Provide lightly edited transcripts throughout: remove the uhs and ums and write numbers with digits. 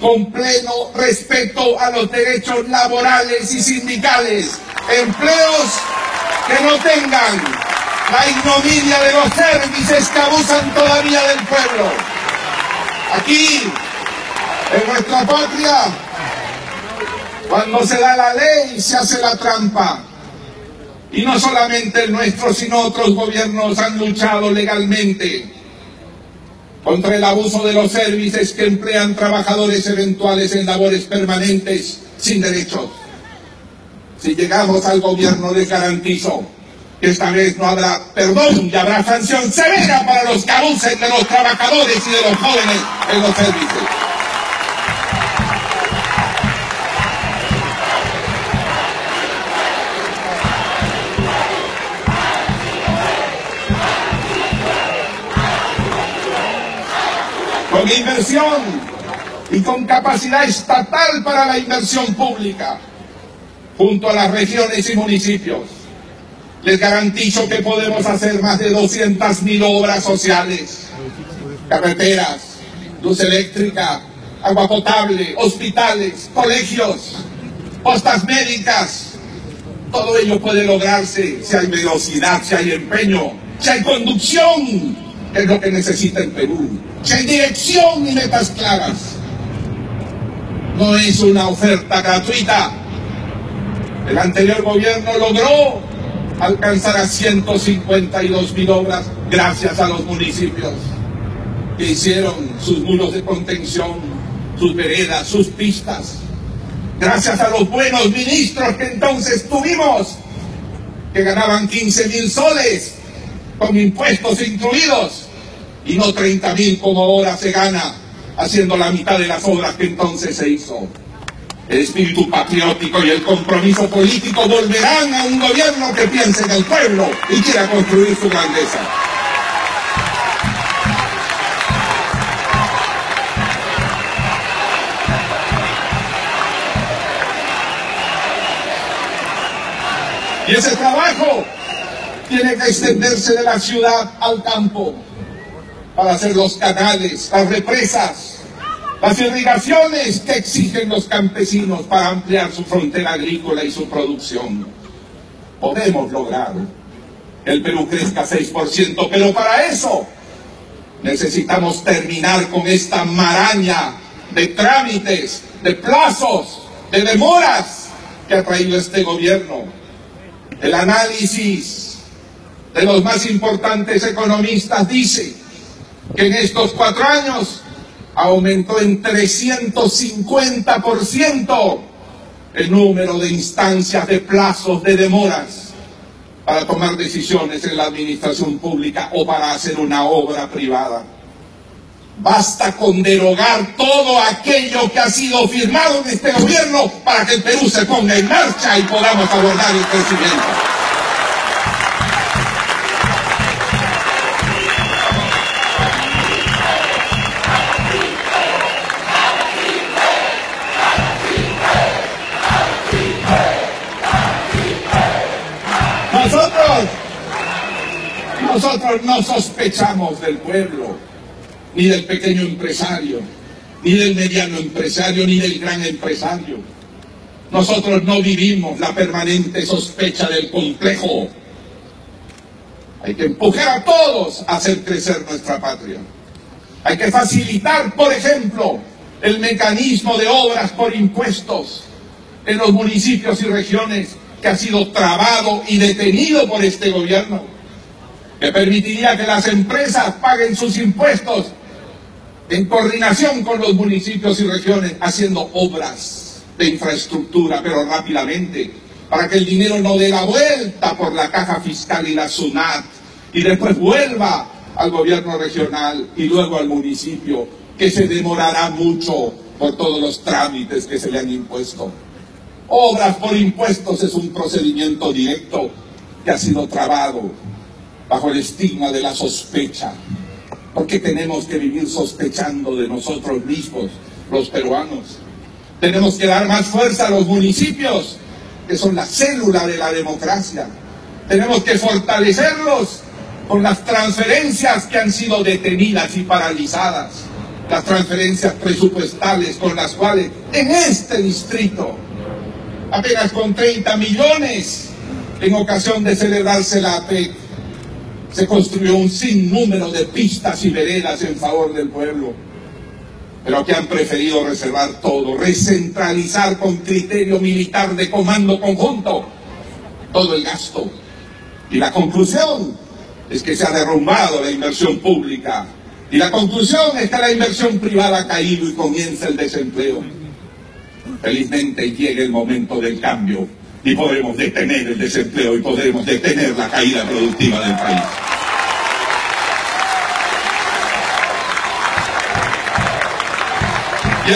con pleno respeto a los derechos laborales y sindicales, empleos que no tengan la ignominia de los servicios que abusan todavía del pueblo. Aquí, en nuestra patria, cuando se da la ley, se hace la trampa. Y no solamente el nuestro, sino otros gobiernos han luchado legalmente contra el abuso de los servicios que emplean trabajadores eventuales en labores permanentes sin derechos. Si llegamos al gobierno, les garantizo que esta vez no habrá perdón y habrá sanción severa para los que abusen de los trabajadores y de los jóvenes en los servicios. Con inversión y con capacidad estatal para la inversión pública, junto a las regiones y municipios, les garantizo que podemos hacer más de 200.000 obras sociales, carreteras, luz eléctrica, agua potable, hospitales, colegios, postas médicas. Todo ello puede lograrse si hay velocidad, si hay empeño, si hay conducción, que es lo que necesita el Perú, si hay dirección y metas claras. No es una oferta gratuita. El anterior gobierno logró alcanzar a 152.000 obras gracias a los municipios que hicieron sus muros de contención, sus veredas, sus pistas. Gracias a los buenos ministros que entonces tuvimos, que ganaban 15.000 soles con impuestos incluidos y no 30.000 como ahora se gana haciendo la mitad de las obras que entonces se hizo. El espíritu patriótico y el compromiso político volverán a un gobierno que piense en el pueblo y quiera construir su grandeza. Y ese trabajo tiene que extenderse de la ciudad al campo para hacer los canales, las represas, las irrigaciones que exigen los campesinos para ampliar su frontera agrícola y su producción. Podemos lograr que el Perú crezca 6%, pero para eso necesitamos terminar con esta maraña de trámites, de plazos, de demoras que ha traído este gobierno. El análisis de los más importantes economistas dice que en estos 4 años aumentó en 350% el número de instancias, de plazos, de demoras para tomar decisiones en la administración pública o para hacer una obra privada. Basta con derogar todo aquello que ha sido firmado en este gobierno para que el Perú se ponga en marcha y podamos abordar el crecimiento. Nosotros no sospechamos del pueblo, ni del pequeño empresario, ni del mediano empresario, ni del gran empresario. Nosotros no vivimos la permanente sospecha del complejo. Hay que empujar a todos a hacer crecer nuestra patria. Hay que facilitar, por ejemplo, el mecanismo de obras por impuestos en los municipios y regiones que ha sido trabado y detenido por este gobierno, que permitiría que las empresas paguen sus impuestos en coordinación con los municipios y regiones, haciendo obras de infraestructura, pero rápidamente, para que el dinero no dé la vuelta por la caja fiscal y la SUNAT, y después vuelva al gobierno regional y luego al municipio, que se demorará mucho por todos los trámites que se le han impuesto. Obras por impuestos es un procedimiento directo que ha sido trabado bajo el estigma de la sospecha. ¿Por qué tenemos que vivir sospechando de nosotros mismos, los peruanos? Tenemos que dar más fuerza a los municipios, que son la célula de la democracia. Tenemos que fortalecerlos con las transferencias que han sido detenidas y paralizadas. las transferencias presupuestales con las cuales en este distrito, apenas con 30 millones, en ocasión de celebrarse la APEC, se construyó un sinnúmero de pistas y veredas en favor del pueblo, pero que han preferido reservar todo, recentralizar con criterio militar de comando conjunto todo el gasto. Y la conclusión es que se ha derrumbado la inversión pública. Y la conclusión es que la inversión privada ha caído y comienza el desempleo. Felizmente llega el momento del cambio y podremos detener el desempleo y podremos detener la caída productiva del país. Y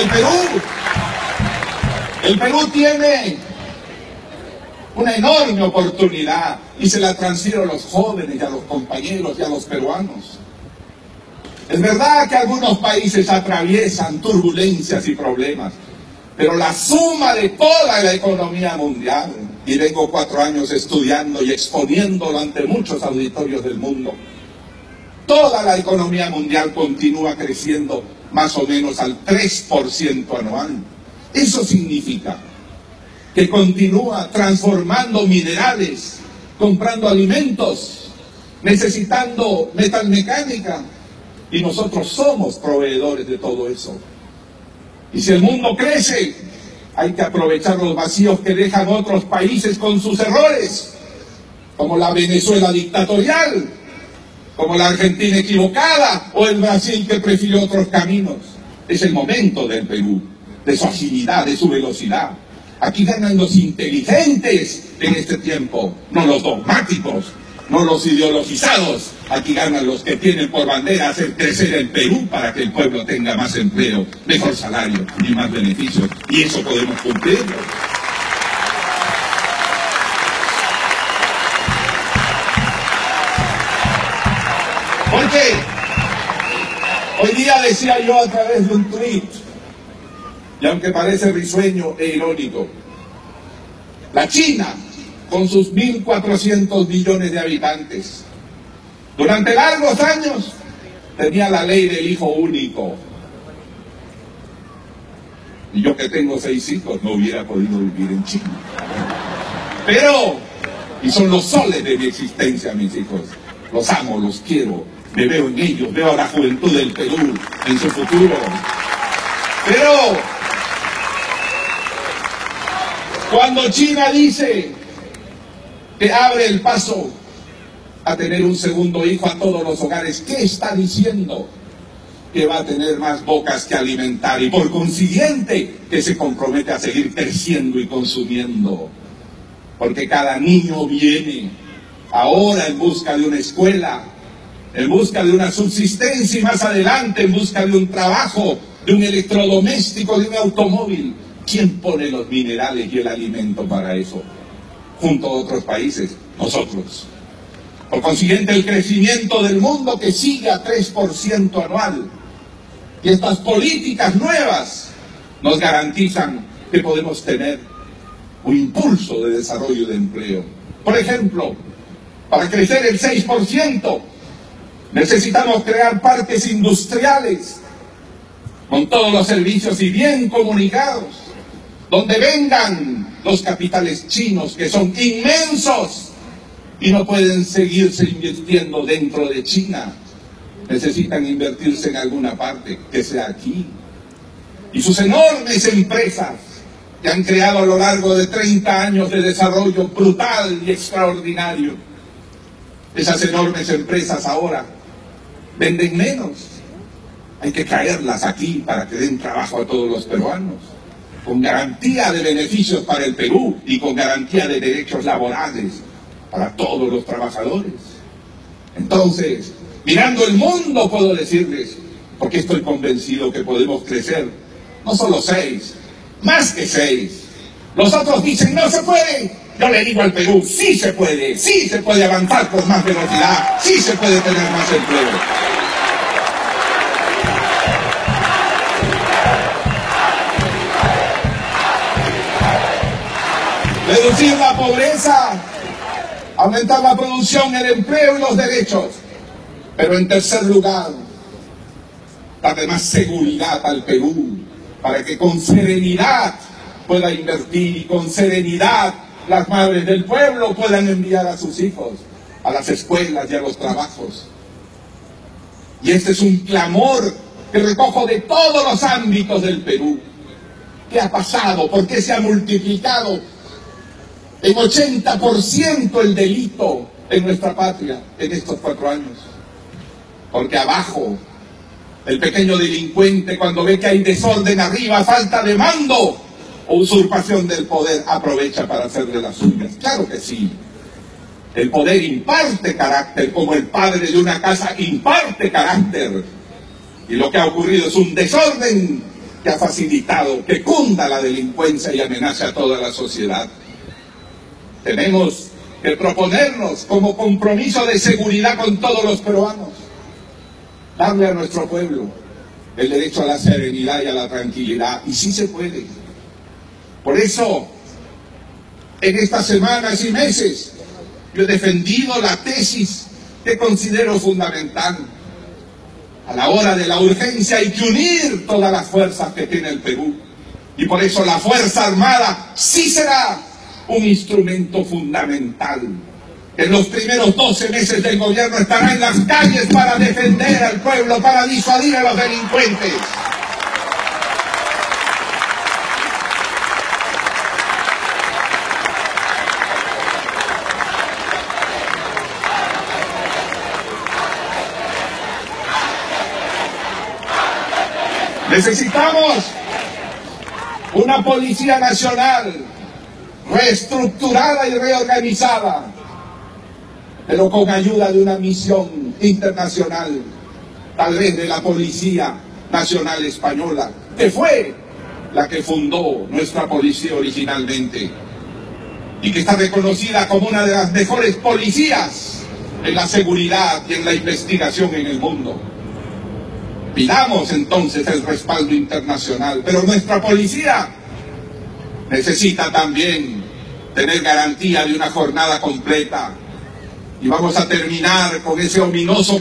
el Perú tiene una enorme oportunidad y se la transfiero a los jóvenes y a los compañeros y a los peruanos. Es verdad que algunos países atraviesan turbulencias y problemas, pero la suma de toda la economía mundial, y vengo 4 años estudiando y exponiéndolo ante muchos auditorios del mundo, toda la economía mundial continúa creciendo más o menos al 3% anual. Eso significa que continúa transformando minerales, comprando alimentos, necesitando metalmecánica, y nosotros somos proveedores de todo eso. Y si el mundo crece, hay que aprovechar los vacíos que dejan otros países con sus errores, como la Venezuela dictatorial, como la Argentina equivocada o el Brasil que prefirió otros caminos. Es el momento del Perú, de su agilidad, de su velocidad. Aquí ganan los inteligentes en este tiempo, no los dogmáticos, no los ideologizados. Aquí ganan los que tienen por bandera hacer crecer el Perú para que el pueblo tenga más empleo, mejor salario y más beneficios. Y eso podemos cumplirlo. Porque hoy día decía yo a través de un tuit, y aunque parece risueño e irónico, la China, con sus 1.400 millones de habitantes, durante largos años tenía la ley del hijo único. Y yo que tengo 6 hijos no hubiera podido vivir en China. Pero, y son los soles de mi existencia, mis hijos, los amo, los quiero, me veo en ellos, veo a la juventud del Perú en su futuro. Pero cuando China dice que abre el paso a tener un segundo hijo a todos los hogares, ¿qué está diciendo? Que va a tener más bocas que alimentar y por consiguiente que se compromete a seguir creciendo y consumiendo. Porque cada niño viene ahora en busca de una escuela, en busca de una subsistencia y más adelante en busca de un trabajo, de un electrodoméstico, de un automóvil. ¿Quién pone los minerales y el alimento para eso? Junto a otros países, nosotros. Por consiguiente, el crecimiento del mundo que sigue a 3% anual. Y estas políticas nuevas nos garantizan que podemos tener un impulso de desarrollo de empleo. Por ejemplo, para crecer el 6%, necesitamos crear parques industriales con todos los servicios y bien comunicados, donde vengan los capitales chinos, que son inmensos y no pueden seguirse invirtiendo dentro de China. Necesitan invertirse en alguna parte, que sea aquí. Y sus enormes empresas que han creado a lo largo de 30 años de desarrollo brutal y extraordinario. Esas enormes empresas ahora venden menos. Hay que traerlas aquí para que den trabajo a todos los peruanos, con garantía de beneficios para el Perú y con garantía de derechos laborales para todos los trabajadores. Entonces, mirando el mundo puedo decirles, porque estoy convencido que podemos crecer, no solo 6, más que 6. Los otros dicen, no se puede. Yo le digo al Perú, sí se puede avanzar con más velocidad, sí se puede tener más empleo. Reducir la pobreza, aumentar la producción, el empleo y los derechos. Pero en tercer lugar, darle más seguridad al Perú, para que con serenidad pueda invertir y con serenidad las madres del pueblo puedan enviar a sus hijos a las escuelas y a los trabajos. Y este es un clamor que recojo de todos los ámbitos del Perú. ¿Qué ha pasado? ¿Por qué se ha multiplicado en 80% el delito en nuestra patria en estos 4 años? Porque abajo, el pequeño delincuente, cuando ve que hay desorden arriba, falta de mando o usurpación del poder, aprovecha para hacer de las suyas. Claro que sí. El poder imparte carácter, como el padre de una casa imparte carácter. Y lo que ha ocurrido es un desorden que ha facilitado que cunda la delincuencia y amenace a toda la sociedad. Tenemos que proponernos como compromiso de seguridad con todos los peruanos, darle a nuestro pueblo el derecho a la serenidad y a la tranquilidad, y sí se puede. Por eso, en estas semanas y meses, yo he defendido la tesis que considero fundamental. A la hora de la urgencia hay que unir todas las fuerzas que tiene el Perú. Y por eso la Fuerza Armada sí será un instrumento fundamental. En los primeros 12 meses del gobierno estará en las calles para defender al pueblo, para disuadir a los delincuentes. Necesitamos una Policía Nacional reestructurada y reorganizada, pero con ayuda de una misión internacional, tal vez de la Policía Nacional Española, que fue la que fundó nuestra policía originalmente y que está reconocida como una de las mejores policías en la seguridad y en la investigación en el mundo. Pidamos entonces el respaldo internacional, pero nuestra policía necesita también tener garantía de una jornada completa. Y vamos a terminar con ese ominoso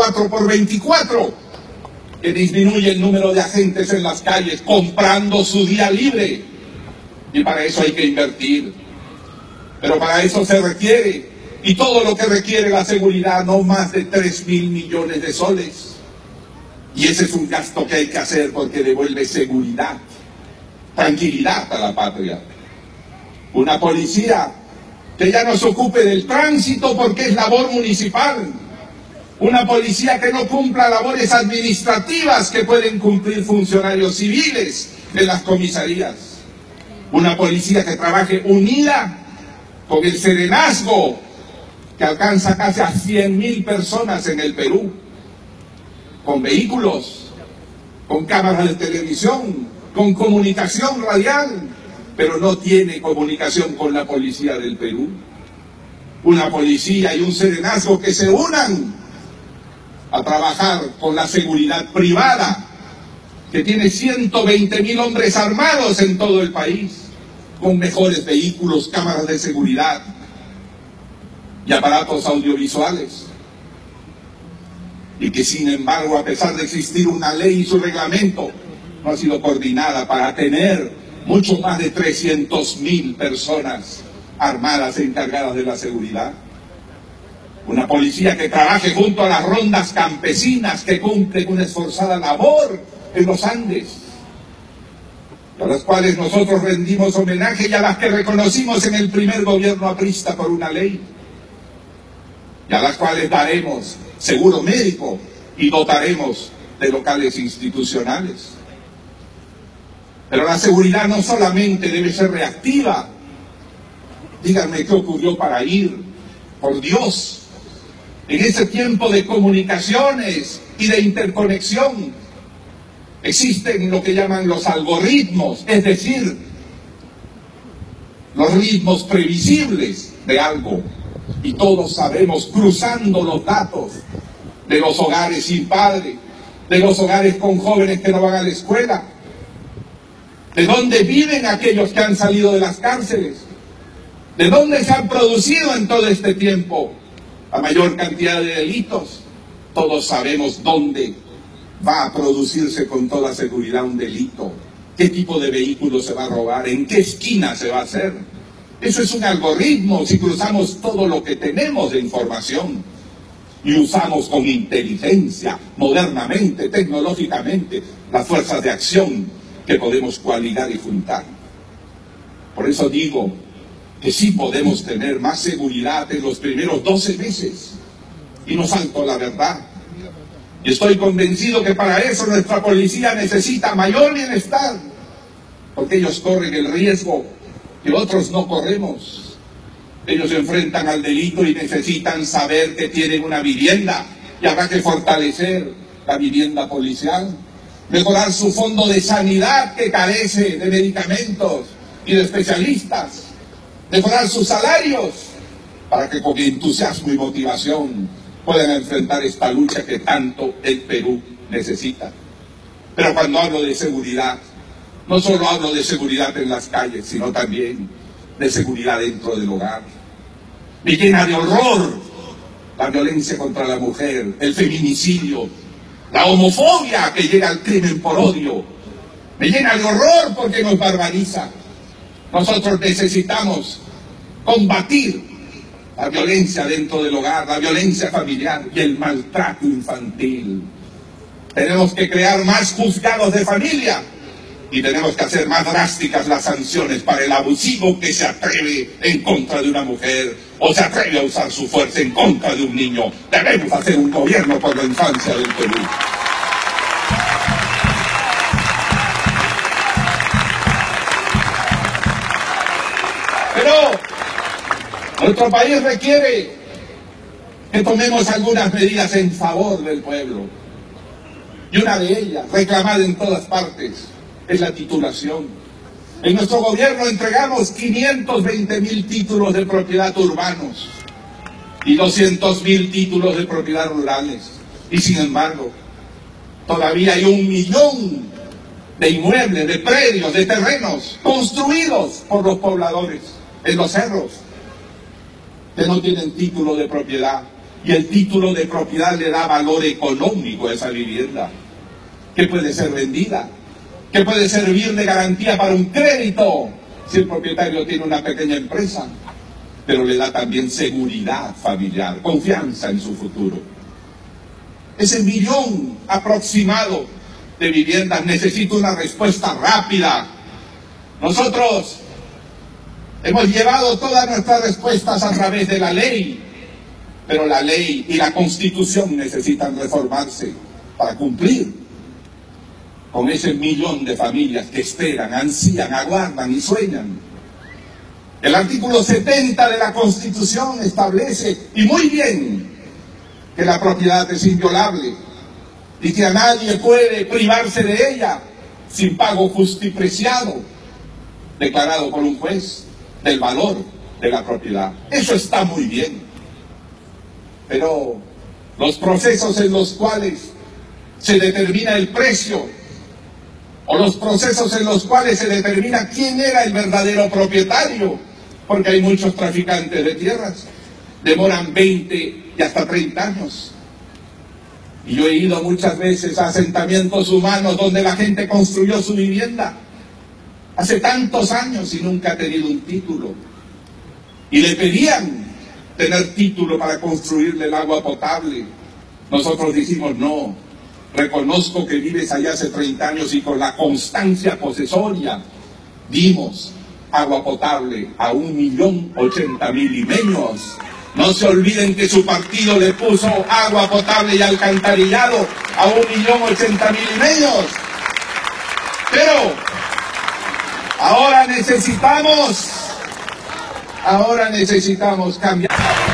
24/24, que disminuye el número de agentes en las calles, comprando su día libre. Y para eso hay que invertir. Pero para eso se requiere, y todo lo que requiere la seguridad, no más de 3.000 millones de soles. Y ese es un gasto que hay que hacer porque devuelve seguridad, tranquilidad a la patria. Una policía que ya no se ocupe del tránsito porque es labor municipal. Una policía que no cumpla labores administrativas que pueden cumplir funcionarios civiles en las comisarías. Una policía que trabaje unida con el serenazgo que alcanza casi a 100.000 personas en el Perú, con vehículos, con cámaras de televisión, con comunicación radial, pero no tiene comunicación con la policía del Perú. Una policía y un serenazgo que se unan a trabajar con la seguridad privada, que tiene 120.000 hombres armados en todo el país, con mejores vehículos, cámaras de seguridad y aparatos audiovisuales. Y que sin embargo, a pesar de existir una ley y su reglamento, no ha sido coordinada para tener mucho más de 300.000 personas armadas e encargadas de la seguridad. Una policía que trabaje junto a las rondas campesinas que cumplen una esforzada labor en los Andes, a las cuales nosotros rendimos homenaje y a las que reconocimos en el primer gobierno aprista por una ley, y a las cuales daremos seguro médico y dotaremos de locales institucionales. Pero la seguridad no solamente debe ser reactiva. Díganme qué ocurrió para ir, por Dios, en ese tiempo de comunicaciones y de interconexión. Existen lo que llaman los algoritmos, es decir, los ritmos previsibles de algo. Y todos sabemos, cruzando los datos de los hogares sin padre, de los hogares con jóvenes que no van a la escuela, de dónde viven aquellos que han salido de las cárceles, de dónde se han producido en todo este tiempo la mayor cantidad de delitos. Todos sabemos dónde va a producirse con toda seguridad un delito. ¿Qué tipo de vehículo se va a robar? ¿En qué esquina se va a hacer? Eso es un algoritmo si cruzamos todo lo que tenemos de información y usamos con inteligencia, modernamente, tecnológicamente, las fuerzas de acción que podemos coaligar y juntar. Por eso digo que sí podemos tener más seguridad en los primeros 12 meses. Y no salto la verdad. Y estoy convencido que para eso nuestra policía necesita mayor bienestar, porque ellos corren el riesgo que otros no corremos. Ellos se enfrentan al delito y necesitan saber que tienen una vivienda, y habrá que fortalecer la vivienda policial, mejorar su fondo de sanidad que carece de medicamentos y de especialistas, mejorar sus salarios para que con entusiasmo y motivación puedan enfrentar esta lucha que tanto el Perú necesita. Pero cuando hablo de seguridad, no solo hablo de seguridad en las calles, sino también de seguridad dentro del hogar. Me llena de horror la violencia contra la mujer, el feminicidio, la homofobia que llega al crimen por odio. Me llena de horror porque nos barbariza. Nosotros necesitamos combatir la violencia dentro del hogar, la violencia familiar y el maltrato infantil. Tenemos que crear más juzgados de familia y tenemos que hacer más drásticas las sanciones para el abusivo que se atreve en contra de una mujer o se atreve a usar su fuerza en contra de un niño. Debemos hacer un gobierno por la infancia del Perú. Pero nuestro país requiere que tomemos algunas medidas en favor del pueblo. Y una de ellas, reclamada en todas partes, es la titulación. En nuestro gobierno entregamos 520.000 títulos de propiedad urbanos y 200.000 títulos de propiedad rurales. Y sin embargo, todavía hay 1 millón de inmuebles, de predios, de terrenos construidos por los pobladores en los cerros, que no tienen título de propiedad, y el título de propiedad le da valor económico a esa vivienda, que puede ser vendida, que puede servir de garantía para un crédito, si el propietario tiene una pequeña empresa, pero le da también seguridad familiar, confianza en su futuro. Ese 1 millón aproximado de viviendas necesita una respuesta rápida. Nosotros hemos llevado todas nuestras respuestas a través de la ley, pero la ley y la Constitución necesitan reformarse para cumplir con ese 1 millón de familias que esperan, ansían, aguardan y sueñan. El artículo 70 de la Constitución establece, y muy bien, que la propiedad es inviolable y que a nadie puede privarse de ella sin pago justipreciado, declarado por un juez, del valor de la propiedad. Eso está muy bien. Pero los procesos en los cuales se determina el precio, o los procesos en los cuales se determina quién era el verdadero propietario, porque hay muchos traficantes de tierras, demoran 20 y hasta 30 años. Y yo he ido muchas veces a asentamientos humanos donde la gente construyó su vivienda hace tantos años y nunca ha tenido un título. Y le pedían tener título para construirle el agua potable. Nosotros dijimos, no, reconozco que vives allá hace 30 años y con la constancia posesoria dimos agua potable a 1.080.000 limeños. No se olviden que su partido le puso agua potable y alcantarillado a 1.080.000 limeños. Pero ahora necesitamos cambiar.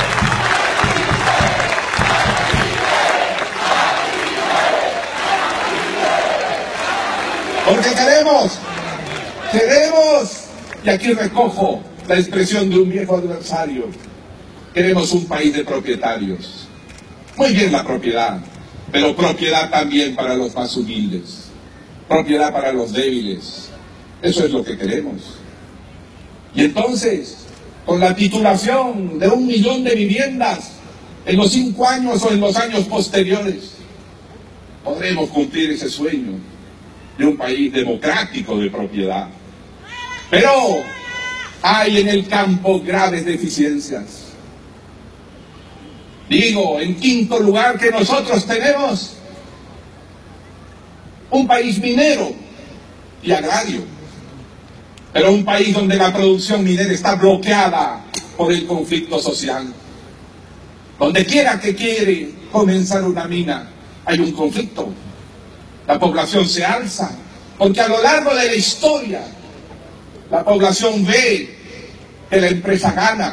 Porque queremos, y aquí recojo la expresión de un viejo adversario, queremos un país de propietarios. Muy bien la propiedad, pero propiedad también para los más humildes, propiedad para los débiles. Eso es lo que queremos. Y entonces, con la titulación de 1 millón de viviendas en los 5 años o en los años posteriores, podremos cumplir ese sueño de un país democrático de propiedad. Pero hay en el campo graves deficiencias. Digo, en quinto lugar, que nosotros tenemos un país minero y agrario, pero un país donde la producción minera está bloqueada por el conflicto social. Donde quiera que quiere comenzar una mina, hay un conflicto. La población se alza, porque a lo largo de la historia, la población ve que la empresa gana,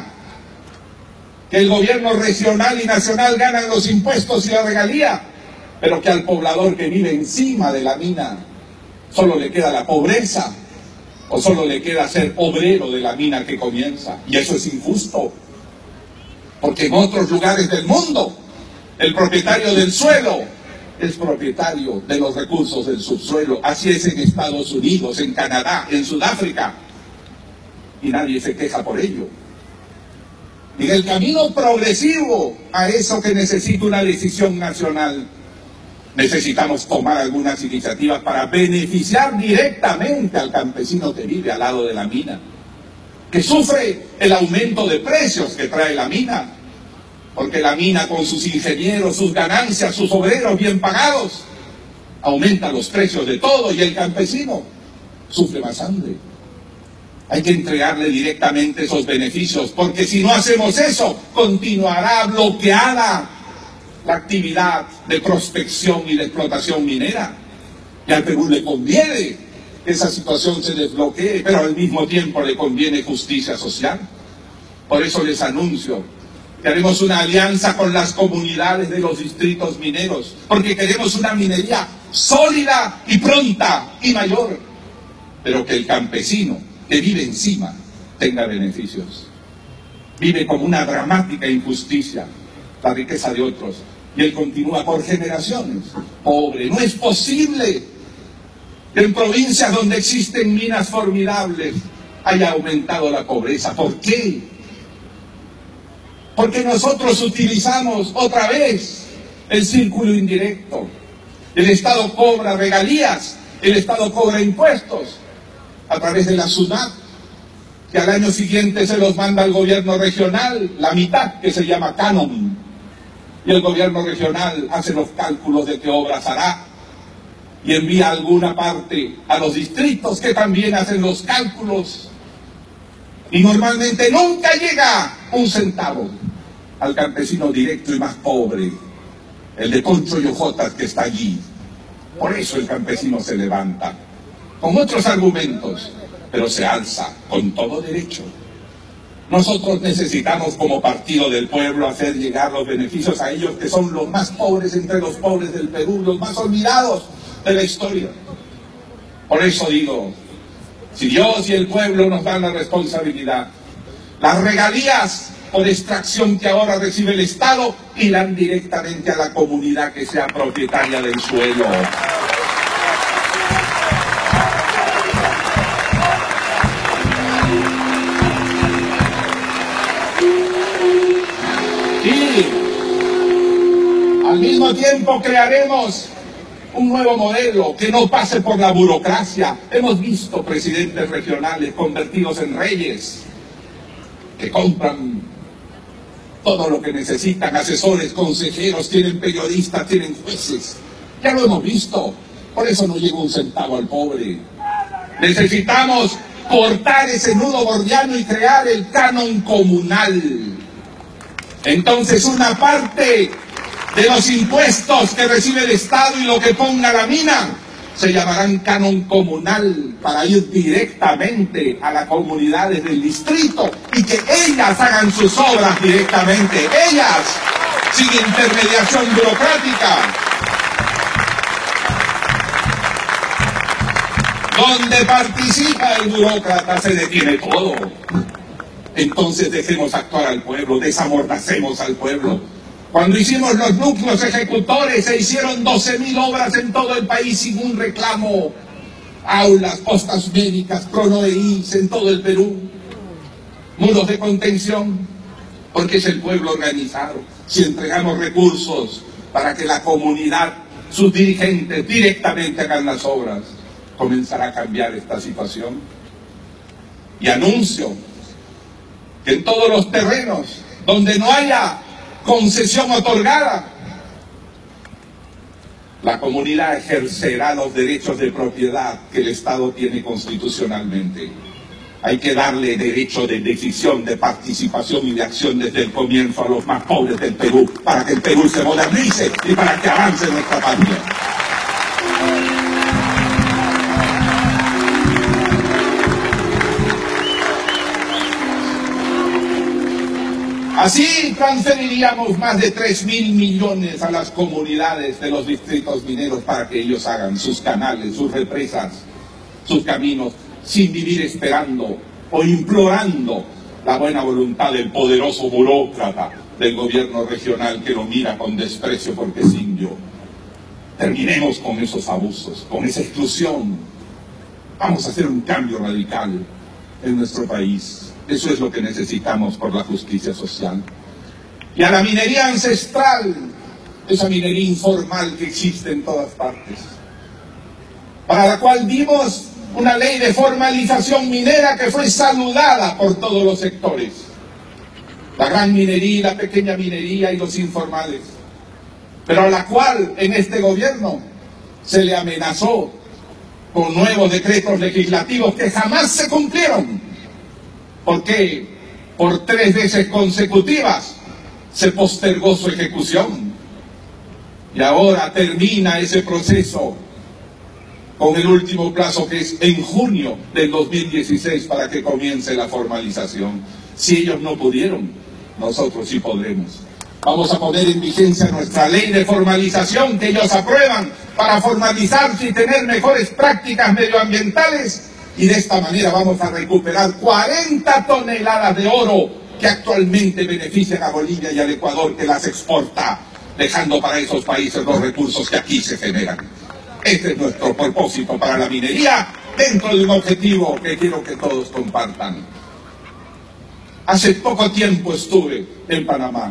que el gobierno regional y nacional ganan los impuestos y la regalía, pero que al poblador que vive encima de la mina solo le queda la pobreza, o solo le queda ser obrero de la mina que comienza. Y eso es injusto, porque en otros lugares del mundo el propietario del suelo es propietario de los recursos del subsuelo. Así es en Estados Unidos, en Canadá, en Sudáfrica, y nadie se queja por ello. En el camino progresivo a eso que necesita una decisión nacional, necesitamos tomar algunas iniciativas para beneficiar directamente al campesino que vive al lado de la mina, que sufre el aumento de precios que trae la mina, porque la mina, con sus ingenieros, sus ganancias, sus obreros bien pagados, aumenta los precios de todo, y el campesino sufre más hambre. Hay que entregarle directamente esos beneficios, porque si no hacemos eso, continuará bloqueada la actividad de prospección y de explotación minera. Y al Perú le conviene que esa situación se desbloquee, pero al mismo tiempo le conviene justicia social. Por eso les anuncio que haremos una alianza con las comunidades de los distritos mineros, porque queremos una minería sólida y pronta y mayor, pero que el campesino que vive encima tenga beneficios. Vive como una dramática injusticia la riqueza de otros, y él continúa por generaciones pobre. No es posible que en provincias donde existen minas formidables haya aumentado la pobreza. ¿Por qué? Porque nosotros utilizamos otra vez el círculo indirecto. El Estado cobra regalías, el Estado cobra impuestos a través de la SUNAT, que al año siguiente se los manda al gobierno regional, la mitad, que se llama canon. Y el gobierno regional hace los cálculos de qué obras hará y envía alguna parte a los distritos, que también hacen los cálculos. Y normalmente nunca llega un centavo al campesino directo y más pobre, el de Concho y Ojotas, que está allí. Por eso el campesino se levanta, con otros argumentos, pero se alza con todo derecho. Nosotros necesitamos, como Partido del Pueblo, hacer llegar los beneficios a ellos, que son los más pobres entre los pobres del Perú, los más olvidados de la historia. Por eso digo, si Dios y el pueblo nos dan la responsabilidad, las regalías por extracción que ahora recibe el Estado irán directamente a la comunidad que sea propietaria del suelo. Y al mismo tiempo crearemos un nuevo modelo que no pase por la burocracia. Hemos visto presidentes regionales convertidos en reyes, que compran todo lo que necesitan, asesores, consejeros, tienen periodistas, tienen jueces. Ya lo hemos visto. Por eso no llega un centavo al pobre. Necesitamos cortar ese nudo gordiano y crear el canon comunal. Entonces, una parte de los impuestos que recibe el Estado y lo que ponga la mina se llamarán canon comunal, para ir directamente a las comunidades del distrito y que ellas hagan sus obras directamente, ellas, sin intermediación burocrática. Donde participa el burócrata se detiene todo. Entonces dejemos actuar al pueblo, desamordacemos al pueblo. Cuando hicimos los núcleos ejecutores, se hicieron 12.000 obras en todo el país sin un reclamo. Aulas, postas médicas, cronoeis en todo el Perú. Muros de contención, porque es el pueblo organizado. Si entregamos recursos para que la comunidad sus dirigentes directamente hagan las obras, comenzará a cambiar esta situación. Y anuncio que en todos los terrenos donde no haya concesión otorgada, la comunidad ejercerá los derechos de propiedad que el Estado tiene constitucionalmente. Hay que darle derecho de decisión, de participación y de acción desde el comienzo a los más pobres del Perú, para que el Perú se modernice y para que avance nuestra patria. Así transferiríamos más de 3.000 millones a las comunidades de los distritos mineros para que ellos hagan sus canales, sus represas, sus caminos, sin vivir esperando o implorando la buena voluntad del poderoso burócrata del gobierno regional que lo mira con desprecio porque es indio. Terminemos con esos abusos, con esa exclusión. Vamos a hacer un cambio radical en nuestro país. Eso es lo que necesitamos por la justicia social. Y a la minería ancestral, esa minería informal que existe en todas partes, para la cual vimos una ley de formalización minera que fue saludada por todos los sectores. La gran minería, la pequeña minería y los informales. Pero a la cual en este gobierno se le amenazó con nuevos decretos legislativos que jamás se cumplieron. Porque por 3 veces consecutivas se postergó su ejecución. Y ahora termina ese proceso con el último plazo, que es en junio del 2016, para que comience la formalización. Si ellos no pudieron, nosotros sí podremos. Vamos a poner en vigencia nuestra ley de formalización que ellos aprueban para formalizarse y tener mejores prácticas medioambientales. Y de esta manera vamos a recuperar 40 toneladas de oro que actualmente benefician a Bolivia y al Ecuador, que las exporta, dejando para esos países los recursos que aquí se generan. Este es nuestro propósito para la minería, dentro de un objetivo que quiero que todos compartan. Hace poco tiempo estuve en Panamá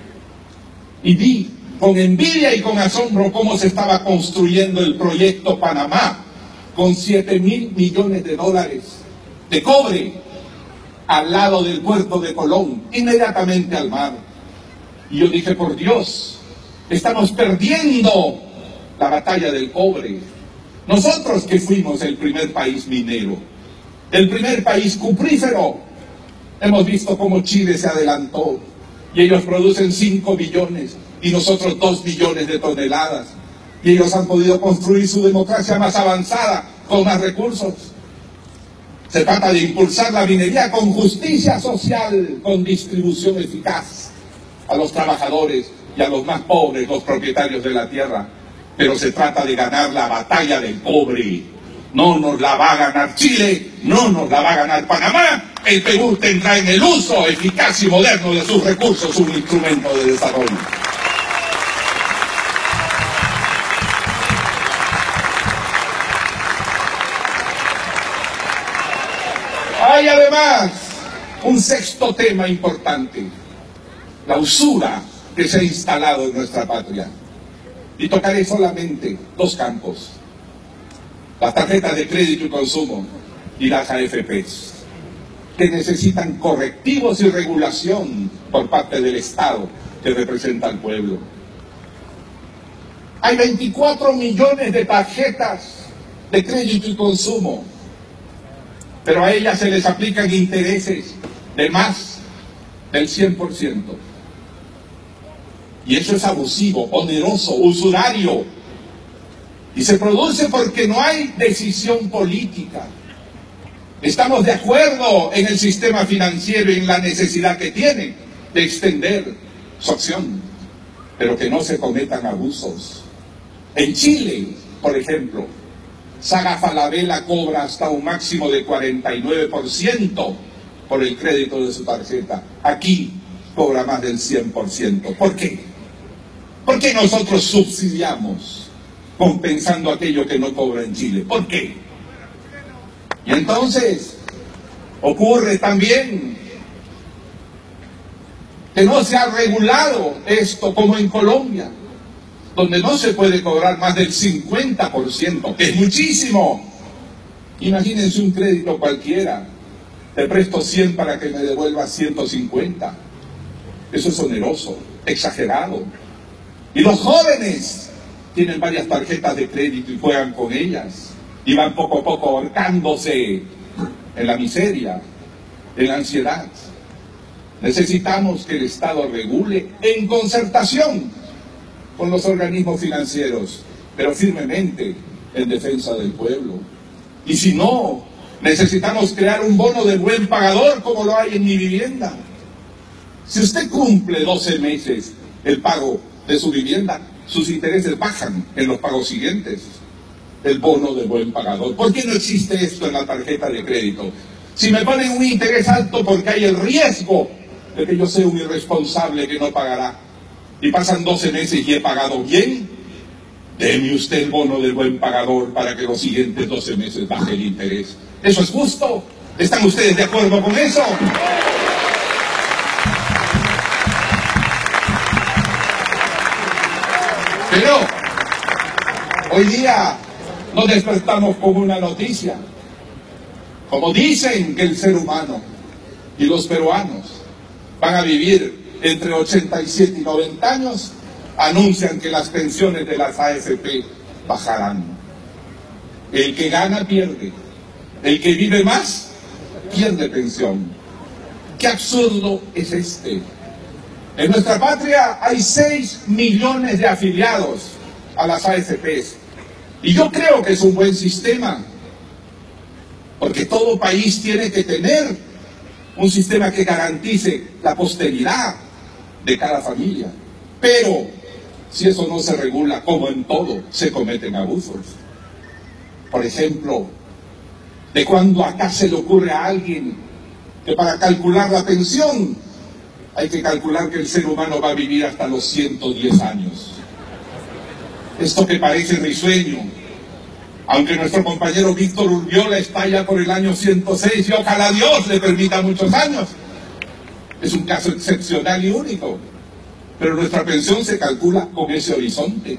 y vi con envidia y con asombro cómo se estaba construyendo el proyecto Panamá, con 7.000 millones de dólares de cobre al lado del puerto de Colón, inmediatamente al mar. Y yo dije, por Dios, estamos perdiendo la batalla del cobre. Nosotros que fuimos el primer país minero, el primer país cuprífero, hemos visto cómo Chile se adelantó y ellos producen 5 billones y nosotros 2 billones de toneladas. Y ellos han podido construir su democracia más avanzada, con más recursos. Se trata de impulsar la minería con justicia social, con distribución eficaz a los trabajadores y a los más pobres, los propietarios de la tierra. Pero se trata de ganar la batalla del cobre. No nos la va a ganar Chile, no nos la va a ganar Panamá. El Perú tendrá en el uso eficaz y moderno de sus recursos un instrumento de desarrollo. Hay además un sexto tema importante, la usura que se ha instalado en nuestra patria. Y tocaré solamente 2 campos, las tarjetas de crédito y consumo y las AFPs, que necesitan correctivos y regulación por parte del Estado que representa al pueblo. Hay 24 millones de tarjetas de crédito y consumo, pero a ellas se les aplican intereses de más del 100%. Y eso es abusivo, oneroso, usurario. Y se produce porque no hay decisión política. Estamos de acuerdo en el sistema financiero y en la necesidad que tiene de extender su acción, pero que no se cometan abusos. En Chile, por ejemplo, Saga Falabella cobra hasta un máximo de 49% por el crédito de su tarjeta. Aquí cobra más del 100%. ¿Por qué? ¿Por qué nosotros subsidiamos compensando aquello que no cobra en Chile? ¿Por qué? Y entonces ocurre también que no se ha regulado esto como en Colombia, donde no se puede cobrar más del 50%, que es muchísimo. Imagínense un crédito cualquiera. Te presto 100 para que me devuelvas 150. Eso es oneroso, exagerado. Y los jóvenes tienen varias tarjetas de crédito y juegan con ellas. Y van poco a poco ahorcándose en la miseria, en la ansiedad. Necesitamos que el Estado regule en concertación con los organismos financieros, pero firmemente en defensa del pueblo. Y si no, necesitamos crear un bono de buen pagador como lo hay en Mi Vivienda. Si usted cumple 12 meses el pago de su vivienda, sus intereses bajan en los pagos siguientes. El bono de buen pagador. ¿Por qué no existe esto en la tarjeta de crédito? Si me ponen un interés alto porque hay el riesgo de que yo sea un irresponsable que no pagará, y pasan 12 meses y he pagado bien, deme usted el bono del buen pagador para que los siguientes 12 meses baje el interés. ¿Eso es justo? ¿Están ustedes de acuerdo con eso? Pero hoy día nos despertamos con una noticia. Como dicen que el ser humano y los peruanos van a vivir entre 87 y 90 años, anuncian que las pensiones de las AFP bajarán. El que gana pierde, el que vive más pierde pensión. ¿Qué absurdo es este? En nuestra patria hay 6 millones de afiliados a las AFPs y yo creo que es un buen sistema, porque todo país tiene que tener un sistema que garantice la posteridad de cada familia. Pero si eso no se regula, como en todo, se cometen abusos. Por ejemplo, ¿de cuándo acá se le ocurre a alguien que para calcular la pensión hay que calcular que el ser humano va a vivir hasta los 110 años? Esto que parece risueño, aunque nuestro compañero Víctor Urbiola está ya por el año 106 y ojalá Dios le permita muchos años, es un caso excepcional y único, pero nuestra pensión se calcula con ese horizonte.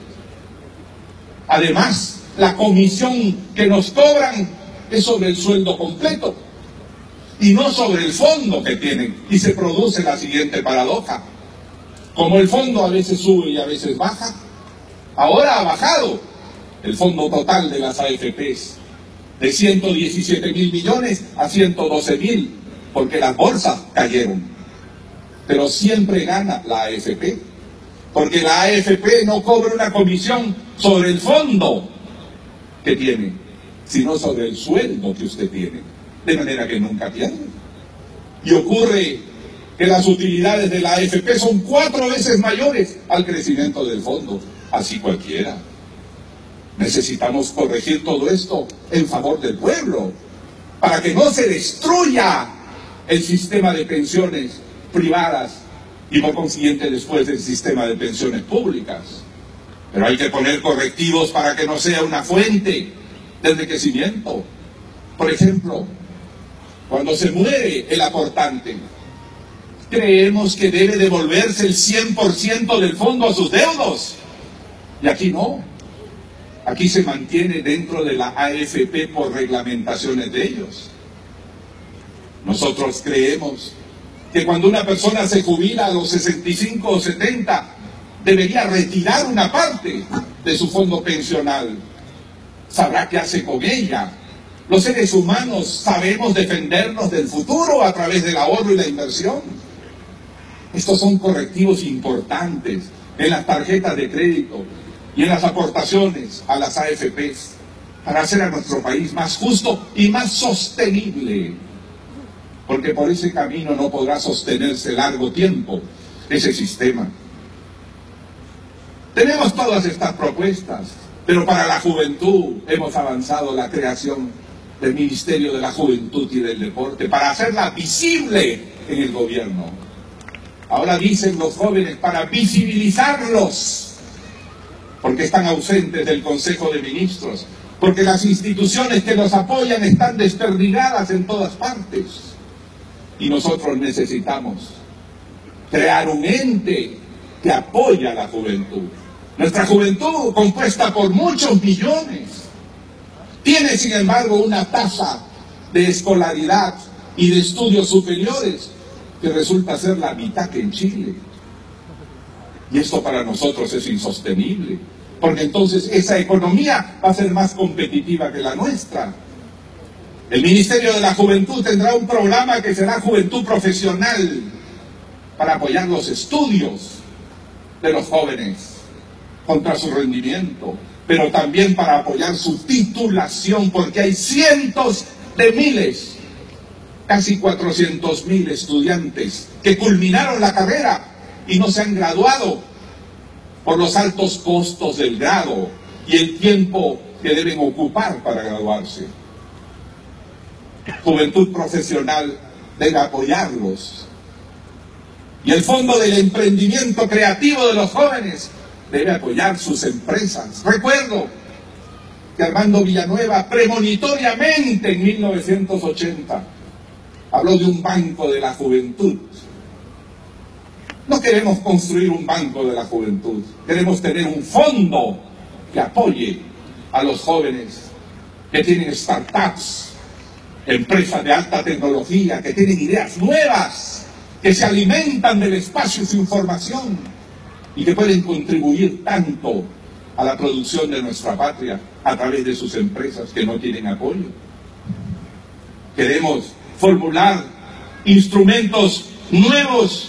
Además, la comisión que nos cobran es sobre el sueldo completo y no sobre el fondo que tienen, y se produce la siguiente paradoja. Como el fondo a veces sube y a veces baja, ahora ha bajado el fondo total de las AFPs de 117.000 millones a 112.000, porque las bolsas cayeron. Pero siempre gana la AFP, porque la AFP no cobra una comisión sobre el fondo que tiene, sino sobre el sueldo que usted tiene, de manera que nunca pierde. Y ocurre que las utilidades de la AFP son 4 veces mayores al crecimiento del fondo, así cualquiera. Necesitamos corregir todo esto en favor del pueblo, para que no se destruya el sistema de pensiones privadas y por consiguiente después del sistema de pensiones públicas. Pero hay que poner correctivos para que no sea una fuente de enriquecimiento. Por ejemplo, cuando se muere el aportante, creemos que debe devolverse el 100% del fondo a sus deudos. Y aquí no. Aquí se mantiene dentro de la AFP por reglamentaciones de ellos. Nosotros creemos que cuando una persona se jubila a los 65 o 70, debería retirar una parte de su fondo pensional. Sabrá qué hace con ella. Los seres humanos sabemos defendernos del futuro a través del ahorro y la inversión. Estos son correctivos importantes en las tarjetas de crédito y en las aportaciones a las AFPs para hacer a nuestro país más justo y más sostenible. Porque por ese camino no podrá sostenerse largo tiempo ese sistema. Tenemos todas estas propuestas, pero para la juventud hemos avanzado la creación del Ministerio de la Juventud y del Deporte para hacerla visible en el gobierno. Ahora dicen los jóvenes para visibilizarlos, porque están ausentes del Consejo de Ministros, porque las instituciones que los apoyan están desperdigadas en todas partes. Y nosotros necesitamos crear un ente que apoya a la juventud. Nuestra juventud, compuesta por muchos millones, tiene sin embargo una tasa de escolaridad y de estudios superiores que resulta ser la mitad que en Chile. Y esto para nosotros es insostenible, porque entonces esa economía va a ser más competitiva que la nuestra. El Ministerio de la Juventud tendrá un programa que será Juventud Profesional para apoyar los estudios de los jóvenes contra su rendimiento, pero también para apoyar su titulación, porque hay cientos de miles, casi 400.000 estudiantes que culminaron la carrera y no se han graduado por los altos costos del grado y el tiempo que deben ocupar para graduarse. Juventud Profesional debe apoyarlos. Y el Fondo del Emprendimiento Creativo de los Jóvenes debe apoyar sus empresas. Recuerdo que Armando Villanueva, premonitoriamente en 1980, habló de un banco de la juventud. No queremos construir un banco de la juventud, queremos tener un fondo que apoye a los jóvenes que tienen startups, empresas de alta tecnología, que tienen ideas nuevas, que se alimentan del espacio y su información y que pueden contribuir tanto a la producción de nuestra patria a través de sus empresas que no tienen apoyo. Queremos formular instrumentos nuevos